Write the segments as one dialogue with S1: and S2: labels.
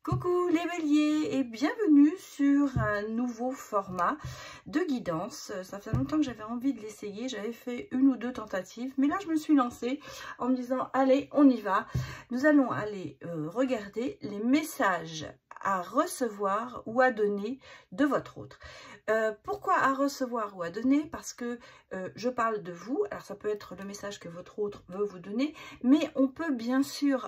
S1: Coucou les béliers et bienvenue sur un nouveau format de guidance. Ça fait longtemps que j'avais envie de l'essayer, j'avais fait une ou deux tentatives, mais là je me suis lancée en me disant allez on y va. Nous allons aller regarder les messages à recevoir ou à donner de votre autre. Pourquoi à recevoir ou à donner? Parce que je parle de vous, alors ça peut être le message que votre autre veut vous donner, mais on peut bien sûr,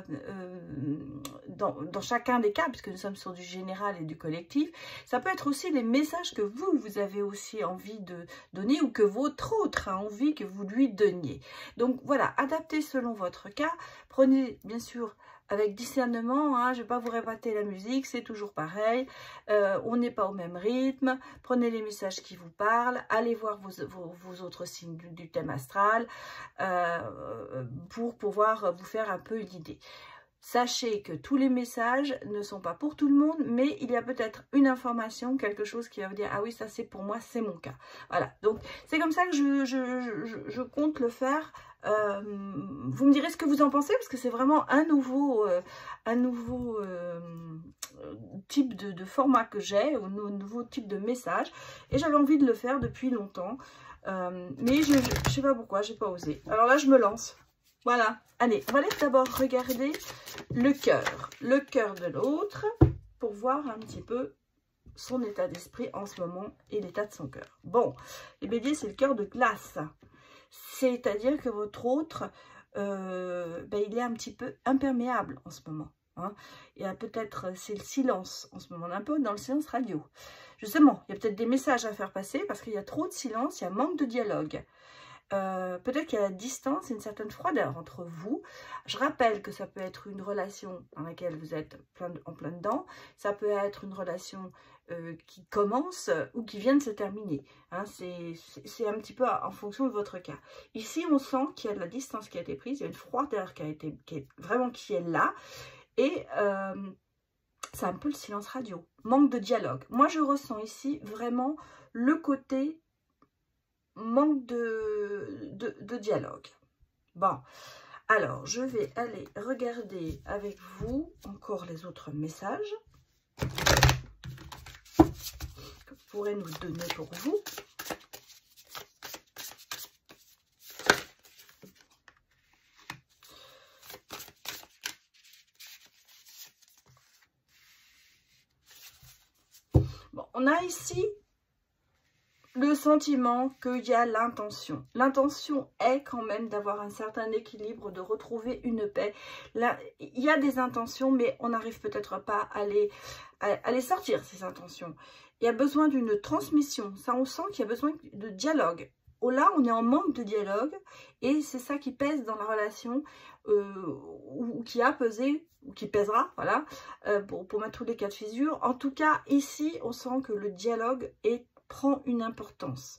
S1: dans chacun des cas, puisque nous sommes sur du général et du collectif, ça peut être aussi les messages que vous avez aussi envie de donner ou que votre autre a envie que vous lui donniez. Donc voilà, adaptez selon votre cas, prenez bien sûr avec discernement, hein, je ne vais pas vous répéter la musique, c'est toujours pareil, on n'est pas au même rythme, prenez les messages qui vous parlent, allez voir vos autres signes du thème astral pour pouvoir vous faire un peu une idée. Sachez que tous les messages ne sont pas pour tout le monde, mais il y a peut-être une information, quelque chose qui va vous dire « Ah oui, ça c'est pour moi, c'est mon cas. » Voilà, donc c'est comme ça que je compte le faire. Vous me direz ce que vous en pensez, parce que c'est vraiment un nouveau type de format que j'ai, un nouveau type de message. Et j'avais envie de le faire depuis longtemps, mais je ne sais pas pourquoi, j'ai pas osé. Alors là, je me lance. Voilà, allez, on va aller d'abord regarder le cœur de l'autre, pour voir un petit peu son état d'esprit en ce moment et l'état de son cœur. Bon, les béliers, c'est le cœur de glace, c'est-à-dire que votre autre, il est un petit peu imperméable en ce moment. Hein. Il y a peut-être, c'est le silence en ce moment, on est un peu dans le silence radio. Justement, il y a peut-être des messages à faire passer parce qu'il y a trop de silence, il y a manque de dialogue. Peut-être qu'il y a la distance et une certaine froideur entre vous. Je rappelle que ça peut être une relation dans laquelle vous êtes en plein dedans. Ça peut être une relation qui commence ou qui vient de se terminer. Hein, c'est un petit peu en fonction de votre cas. Ici, on sent qu'il y a de la distance qui a été prise. Il y a une froideur qui est là. Et c'est un peu le silence radio. Manque de dialogue. Moi, je ressens ici vraiment le côté manque de dialogue. Bon, alors je vais aller regarder avec vous encore les autres messages que vous pourrez nous donner pour vous. Bon, on a ici le sentiment qu'il y a l'intention. L'intention est quand même d'avoir un certain équilibre, de retrouver une paix. Là, il y a des intentions, mais on n'arrive peut-être pas à les sortir, ces intentions. Il y a besoin d'une transmission. Ça, on sent qu'il y a besoin de dialogue. Là, on est en manque de dialogue et c'est ça qui pèse dans la relation ou qui a pesé, ou qui pèsera, voilà, pour mettre tous les cas de figure. En tout cas, ici, on sent que le dialogue prend une importance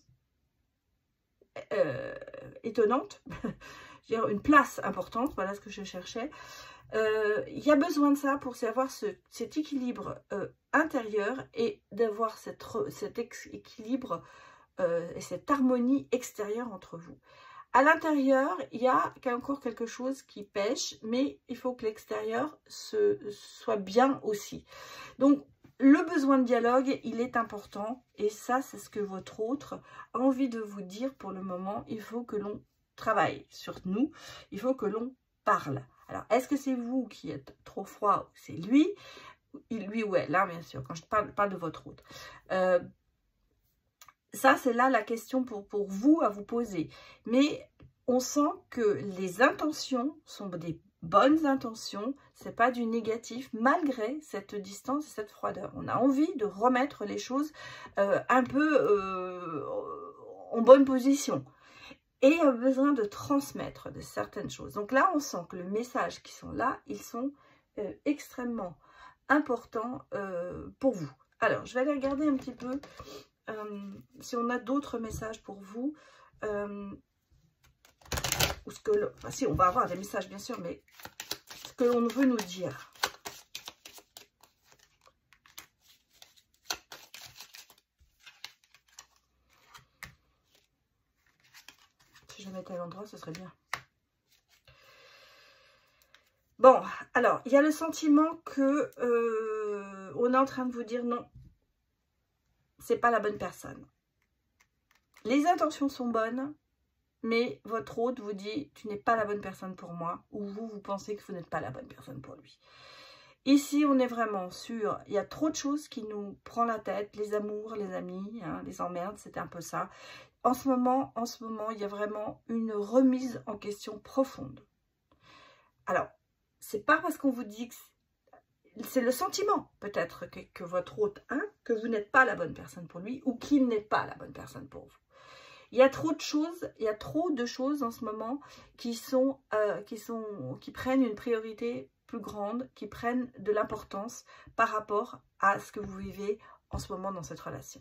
S1: étonnante, une place importante, voilà ce que je cherchais. Il y a besoin de ça pour savoir cet équilibre intérieur et d'avoir cet équilibre et cette harmonie extérieure entre vous. À l'intérieur, il y a encore quelque chose qui pêche, mais il faut que l'extérieur soit bien aussi. Donc, le besoin de dialogue, il est important et ça, c'est ce que votre autre a envie de vous dire pour le moment. Il faut que l'on travaille sur nous, il faut que l'on parle. Alors, est-ce que c'est vous qui êtes trop froid ou c'est lui? Lui ou elle, là, bien sûr, quand je parle de votre autre. Ça, c'est là la question pour vous à vous poser. Mais on sent que les intentions sont des bonnes intentions, c'est pas du négatif, malgré cette distance et cette froideur. On a envie de remettre les choses un peu en bonne position. Et a besoin de transmettre de certaines choses. Donc là, on sent que les messages qui sont là, ils sont extrêmement importants pour vous. Alors, je vais aller regarder un petit peu si on a d'autres messages pour vous. Si, on va avoir des messages, bien sûr, mais ce que l'on veut nous dire. Si je mettais à l'endroit, ce serait bien. Bon, alors, il y a le sentiment que on est en train de vous dire non, c'est pas la bonne personne. Les intentions sont bonnes, mais votre hôte vous dit, tu n'es pas la bonne personne pour moi, ou vous pensez que vous n'êtes pas la bonne personne pour lui. Ici, on est vraiment sur, il y a trop de choses qui nous prennent la tête, les amours, les amis, hein, les emmerdes, c'était un peu ça. En ce moment, il y a vraiment une remise en question profonde. Alors, c'est pas parce qu'on vous dit que c'est le sentiment, peut-être, que votre hôte a, que vous n'êtes pas la bonne personne pour lui, ou qu'il n'est pas la bonne personne pour vous. Il y a trop de choses, en ce moment qui prennent une priorité plus grande, qui prennent de l'importance par rapport à ce que vous vivez en ce moment dans cette relation.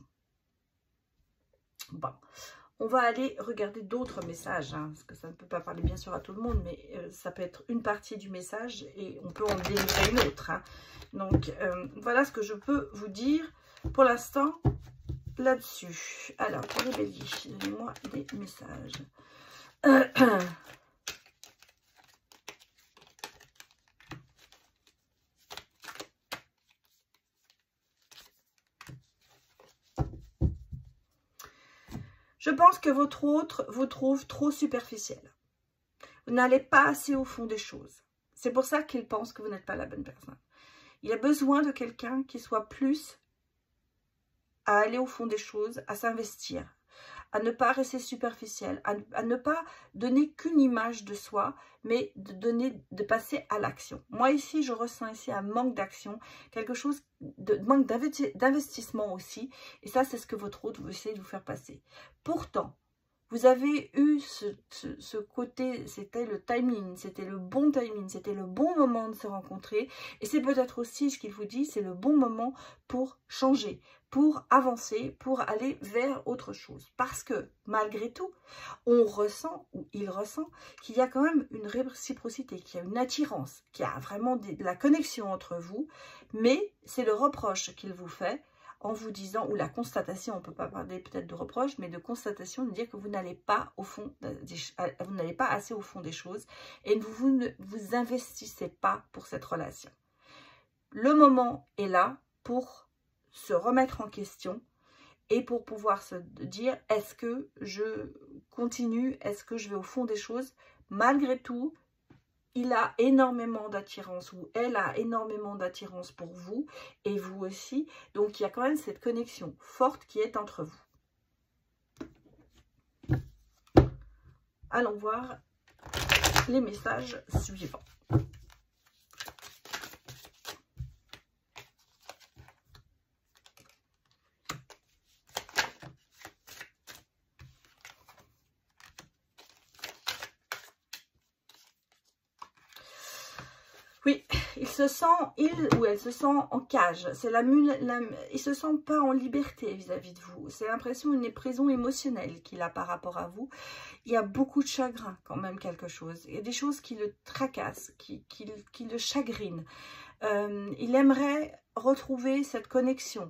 S1: Bon, on va aller regarder d'autres messages, hein, parce que ça ne peut pas parler bien sûr à tout le monde, mais ça peut être une partie du message et on peut en délivrer une autre. Hein. Donc, voilà ce que je peux vous dire pour l'instant là-dessus. Alors, pour les béliers, donnez-moi des messages. Je pense que votre autre vous trouve trop superficiel. Vous n'allez pas assez au fond des choses. C'est pour ça qu'il pense que vous n'êtes pas la bonne personne. Il a besoin de quelqu'un qui soit plus à aller au fond des choses, à s'investir, à ne pas rester superficiel, à ne pas donner qu'une image de soi, mais de passer à l'action. Moi ici, je ressens ici un manque d'action, quelque chose de manque d'investissement aussi, et ça c'est ce que votre hôte veut essayer de vous faire passer. Pourtant, vous avez eu ce côté, c'était le timing, c'était le bon timing, c'était le bon moment de se rencontrer. Et c'est peut-être aussi ce qu'il vous dit, c'est le bon moment pour changer, pour avancer, pour aller vers autre chose. Parce que malgré tout, on ressent, ou il ressent, qu'il y a quand même une réciprocité, qu'il y a une attirance, qu'il y a vraiment de la connexion entre vous. Mais c'est le reproche qu'il vous fait, en vous disant, ou la constatation, on ne peut pas parler peut-être de reproche, mais de constatation, de dire que vous n'allez pas au fond, vous n'allez pas assez au fond des choses et vous ne vous investissez pas pour cette relation. Le moment est là pour se remettre en question et pour pouvoir se dire, est-ce que je continue, est-ce que je vais au fond des choses? Malgré tout, il a énormément d'attirance, ou elle a énormément d'attirance pour vous, et vous aussi. Donc, il y a quand même cette connexion forte qui est entre vous. Allons voir les messages suivants. Oui, il ou elle se sent en cage. Il se sent pas en liberté vis-à-vis de vous. C'est l'impression d'une prison émotionnelle qu'il a par rapport à vous. Il y a beaucoup de chagrin quand même, quelque chose. Il y a des choses qui le tracassent, qui le chagrinent. Il aimerait retrouver cette connexion.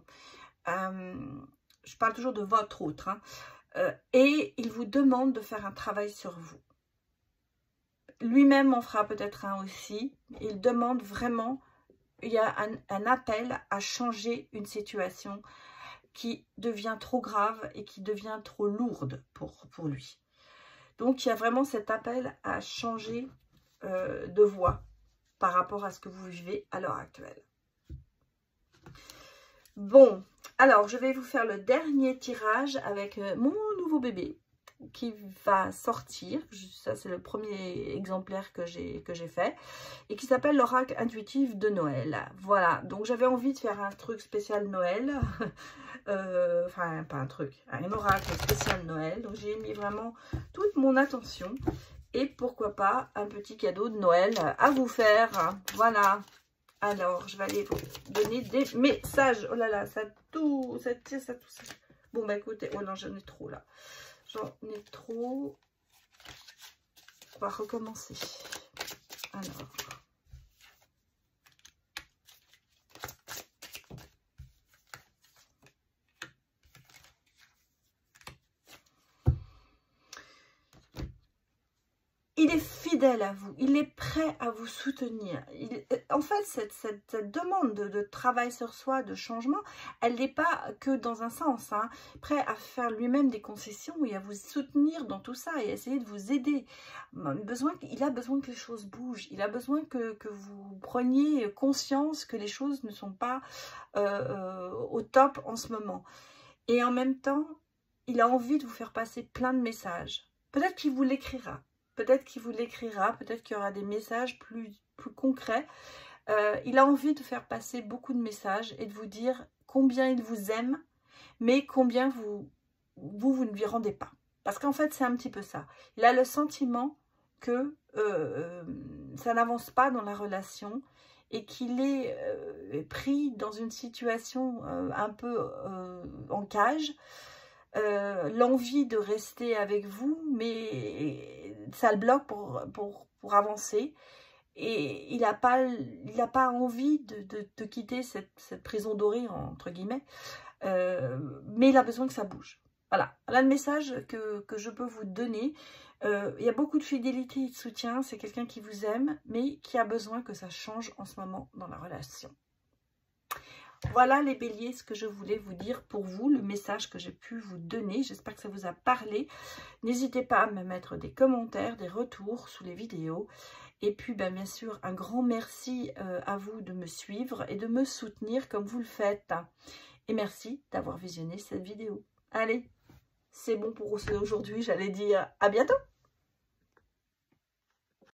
S1: Je parle toujours de votre autre. Hein. Et il vous demande de faire un travail sur vous. Lui-même en fera peut-être un aussi. Il demande vraiment, il y a un appel à changer une situation qui devient trop grave et qui devient trop lourde pour lui. Donc il y a vraiment cet appel à changer de voie par rapport à ce que vous vivez à l'heure actuelle. Bon, alors je vais vous faire le dernier tirage avec mon nouveau bébé qui va sortir. Ça, c'est le premier exemplaire que j'ai fait et qui s'appelle l'oracle intuitif de Noël. Voilà, donc j'avais envie de faire un truc spécial Noël. Enfin, pas un truc, un oracle spécial Noël. Donc, j'ai mis vraiment toute mon attention. Et pourquoi pas un petit cadeau de Noël à vous faire. Voilà. Alors, je vais aller vous donner des messages. Oh là là, ça tout. Bon, bah écoutez, oh non, j'en ai trop là. J'en ai trop. On va recommencer. Alors. il est fidèle à vous, il est prêt à vous soutenir. En fait, cette demande de travail sur soi, de changement, elle n'est pas que dans un sens, hein, prêt à faire lui-même des concessions et à vous soutenir dans tout ça et à essayer de vous aider. Il a besoin que les choses bougent, il a besoin que vous preniez conscience que les choses ne sont pas au top en ce moment. Et en même temps, il a envie de vous faire passer plein de messages. Peut-être qu'il vous l'écrira. Peut-être qu'il vous l'écrira, peut-être qu'il y aura des messages plus concrets. Il a envie de faire passer beaucoup de messages et de vous dire combien il vous aime, mais combien vous ne lui rendez pas. Parce qu'en fait, c'est un petit peu ça. Il a le sentiment que ça n'avance pas dans la relation et qu'il est pris dans une situation un peu en cage. L'envie de rester avec vous, mais ça le bloque pour avancer. Et il n'a pas envie de quitter cette prison dorée, entre guillemets, mais il a besoin que ça bouge. Voilà le message que je peux vous donner. Il y a beaucoup de fidélité et de soutien, c'est quelqu'un qui vous aime, mais qui a besoin que ça change en ce moment dans la relation. Voilà les béliers, ce que je voulais vous dire pour vous, le message que j'ai pu vous donner. J'espère que ça vous a parlé. N'hésitez pas à me mettre des commentaires, des retours sous les vidéos. Et puis bien sûr, un grand merci à vous de me suivre et de me soutenir comme vous le faites. Et merci d'avoir visionné cette vidéo. Allez, c'est bon pour aujourd'hui, j'allais dire à bientôt.